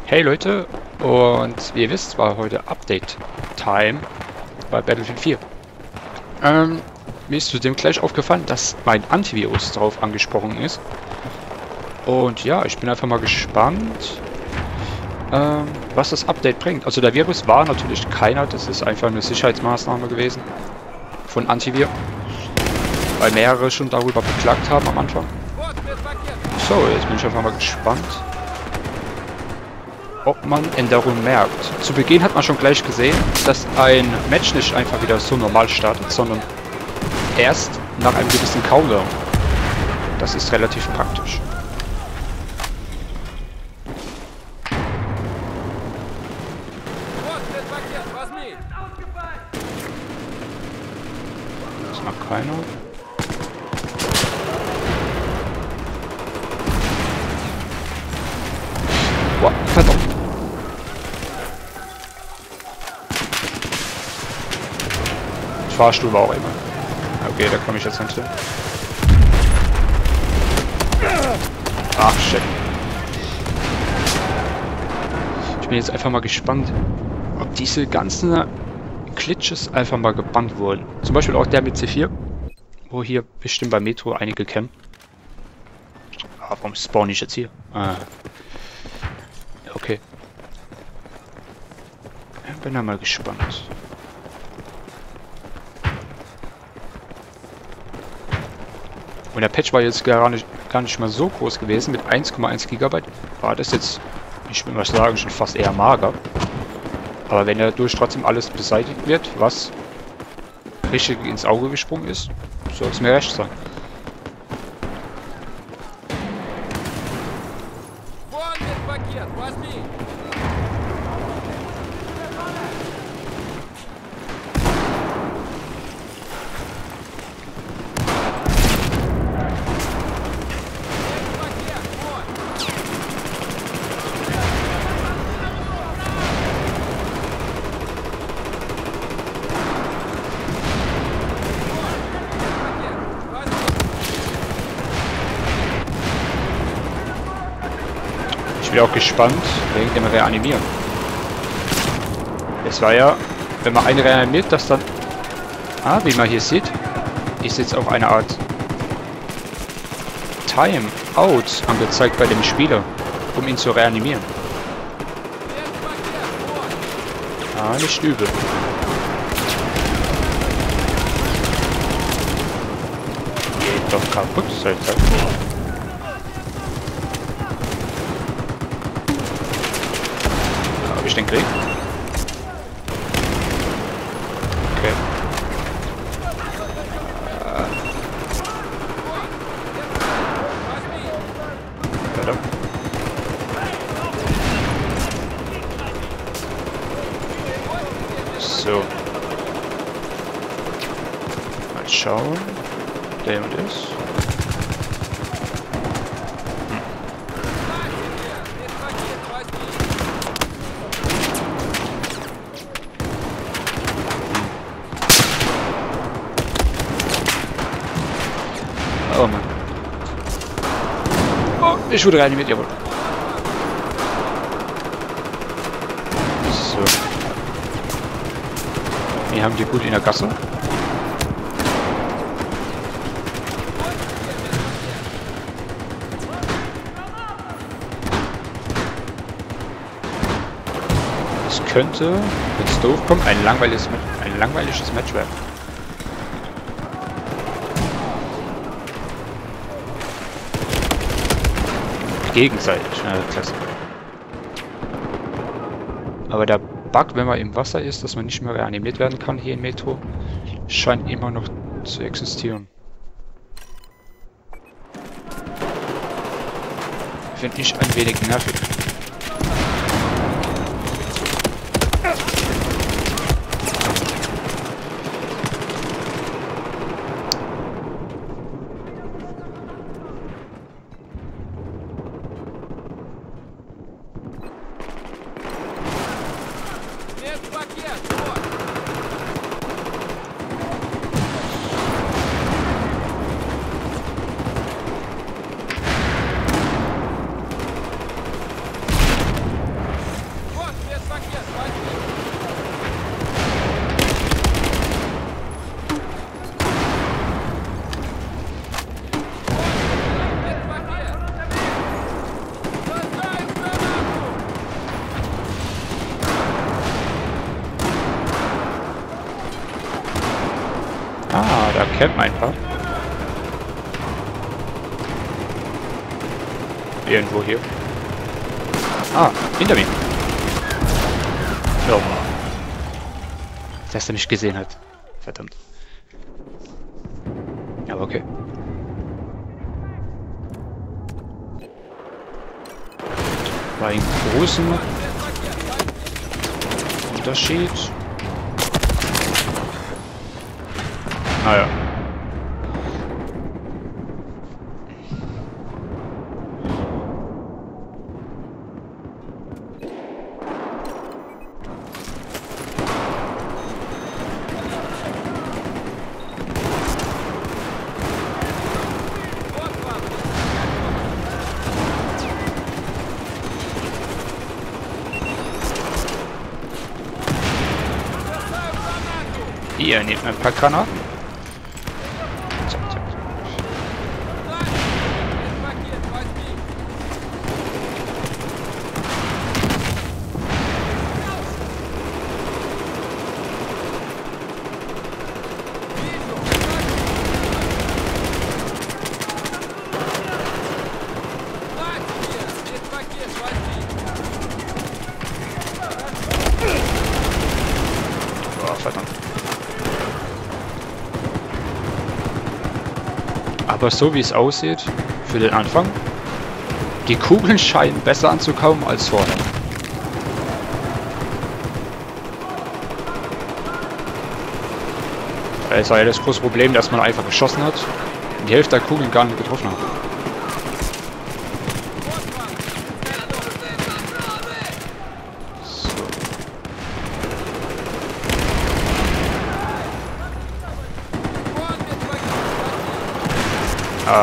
Hey Leute, und wie ihr wisst, war heute Update-Time bei Battlefield 4. Mir ist zudem gleich aufgefallen, dass mein Antivirus drauf angesprochen ist. Und ja, ich bin einfach mal gespannt, was das Update bringt. Also der Virus war natürlich keiner, das ist einfach eine Sicherheitsmaßnahme gewesen von Antivir, weil mehrere schon darüber beklagt haben am Anfang. So, jetzt bin ich einfach mal gespannt, ob man Änderungen merkt. Zu Beginn hat man schon gleich gesehen, dass ein Match nicht einfach wieder so normal startet, sondern erst nach einem gewissen Countdown. Das ist relativ praktisch. Das ist noch keiner. Boah, verdammt. Fahrstuhl war auch immer. Okay, da komme ich jetzt nicht hin. Ach, shit. Ich bin jetzt einfach mal gespannt, ob diese ganzen Glitches einfach mal gebannt wurden. Zum Beispiel auch der mit C4, wo hier bestimmt bei Metro einige kennen. Ah, warum spawn ich jetzt hier? Ah. Okay. Bin da mal gespannt. Und der Patch war jetzt gar nicht mal so groß gewesen. Mit 1,1 GB war das jetzt, ich will mal sagen, schon fast eher mager. Aber wenn dadurch trotzdem alles beseitigt wird, was richtig ins Auge gesprungen ist, soll es mir recht sein. Ich bin auch gespannt wegen dem Reanimieren. Es war ja, wenn man einen reanimiert, dass dann, wie man hier sieht, ist jetzt auch eine Art Timeout angezeigt bei dem Spieler, um ihn zu reanimieren. Nicht übel. Geht doch kaputt, Alter. Ich den Krieg. Okay. Verdammt. So. Mal schauen. Der und ist. Oh Mann. Oh, ich wurde reanimiert, jawohl. So. Wir haben die gut in der Gasse. Es könnte, wenn es doof kommt, ein langweiliges Match werden. Gegenseitig, klasse. Aber der Bug, wenn man im Wasser ist, dass man nicht mehr reanimiert werden kann hier in Metro, scheint immer noch zu existieren. Finde ich ein wenig nervig. Da campen ein paar. Irgendwo hier. Ah, hinter mir. Oh. Dass er mich gesehen hat. Verdammt. Aber okay. War ein großen Unterschied. Naja. Hier, nehmt ein paar Granaten. Zack, zack. Oh, verdammt. Aber so wie es aussieht, für den Anfang, die Kugeln scheinen besser anzukommen als vorher. Es war ja das große Problem, dass man einfach geschossen hat und die Hälfte der Kugeln gar nicht getroffen hat. So. Ah,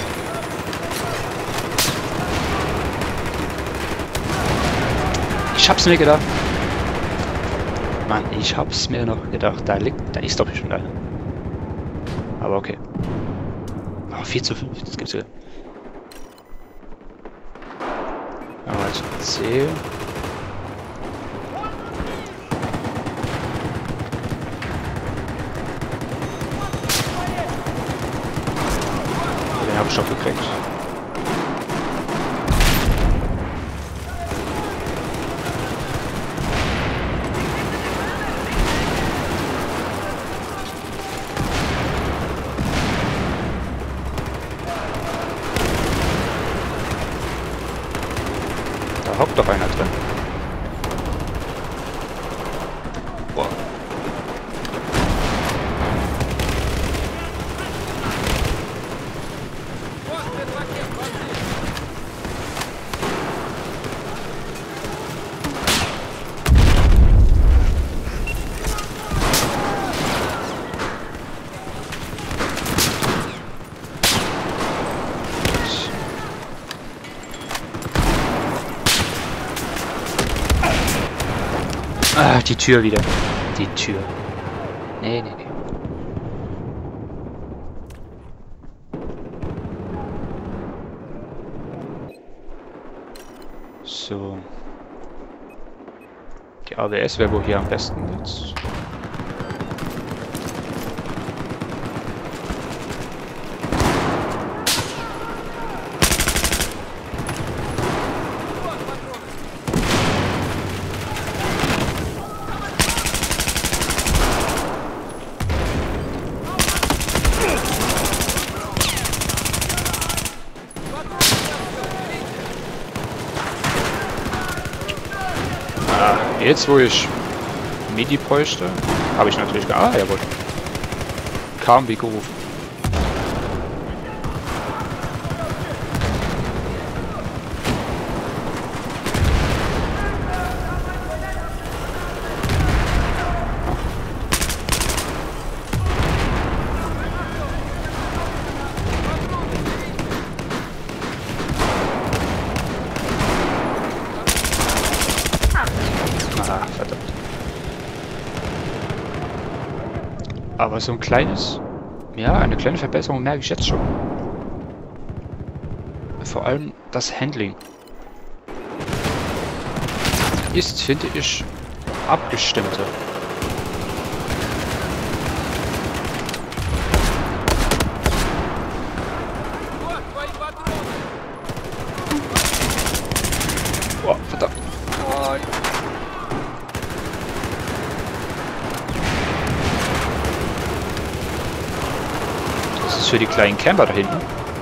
ich hab's mir gedacht. Mann, ich hab's mir noch gedacht. Da ist doch schon einer. Aber okay. Oh, 4:5, das gibt's ja. Also C. Den hab ich schon gekriegt. Da hockt doch einer drin. Boah. Ah, die Tür wieder. Die Tür. Nee, nee, nee. So. Die AWS wäre wohl hier am besten jetzt. Jetzt, wo ich MIDI bräuchte, habe ich natürlich... Ah, jawohl. Kam wie gerufen. Ah, verdammt. Aber so ein kleines... Ja, eine kleine Verbesserung merke ich jetzt schon. Vor allem das Handling. Ist, finde ich, abgestimmter. Oh, verdammt. Nein. Das ist für die kleinen Camper da hinten.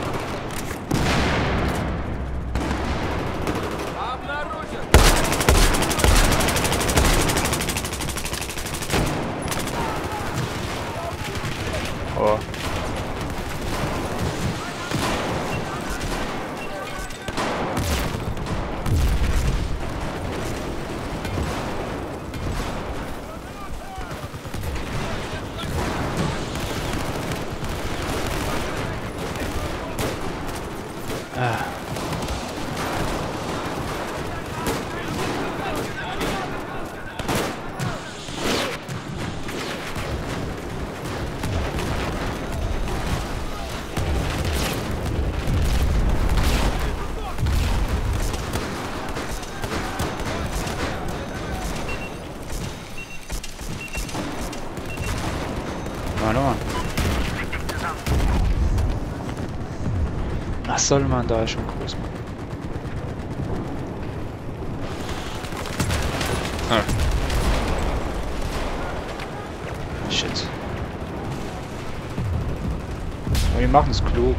Oh. Hallo. Was soll man da schon groß machen? Ah. Shit. Aber wir machen es klug.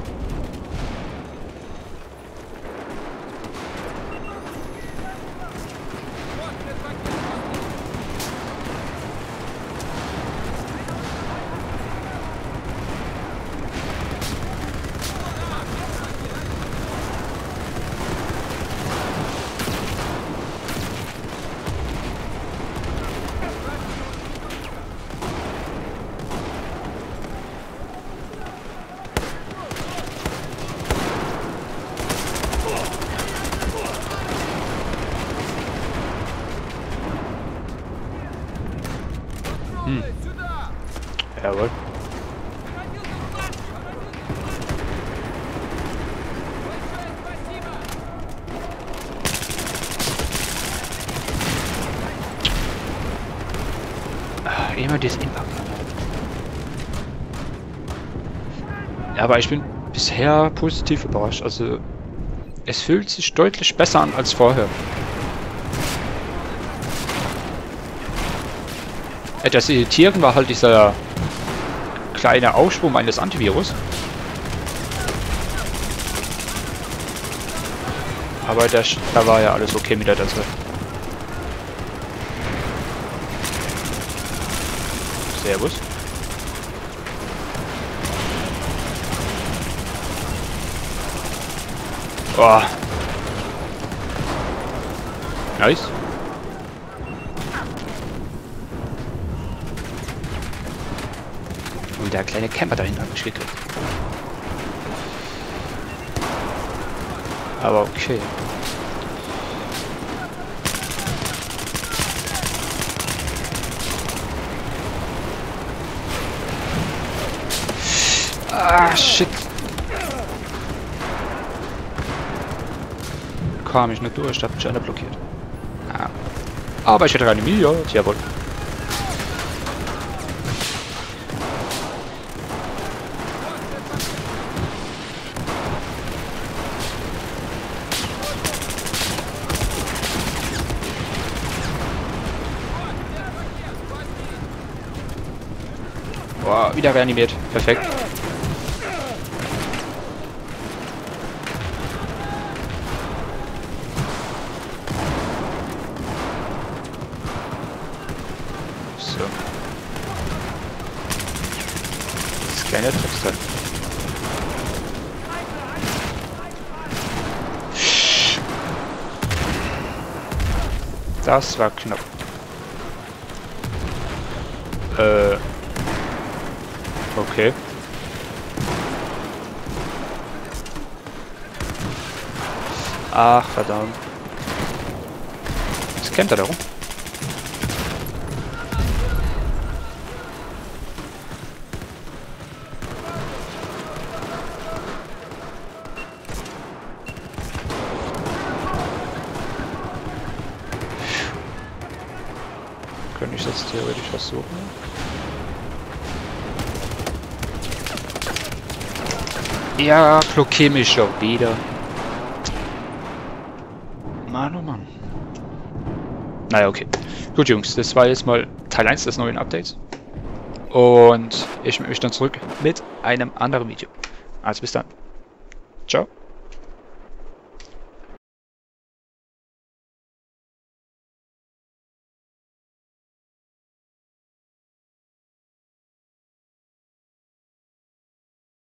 Jawohl. Immer das Impact. Ja, aber ich bin bisher positiv überrascht. Also, es fühlt sich deutlich besser an als vorher. Das Irritieren war halt dieser kleine Aufschwung eines Antivirus. Aber da war ja alles okay mit der Datei. Servus. Oh. Nice. Und der kleine Camper dahinter hat mich gekriegt. Aber okay. Ah, shit. Kam ich nicht durch, da hat mich einer blockiert. Ah. Aber ich hätte eine Million, jawohl. Boah, wieder reanimiert. Perfekt. So. Das kleine Trickster. Das war knapp. Okay. Ach, verdammt. Was kennt er darum? Könnte ich jetzt theoretisch versuchen? Ja, blockier mich schon wieder. Mann, oh Mann. Naja, okay. Gut, Jungs, das war jetzt mal Teil 1 des neuen Updates. Und ich melde mich dann zurück mit einem anderen Video. Also bis dann. Ciao.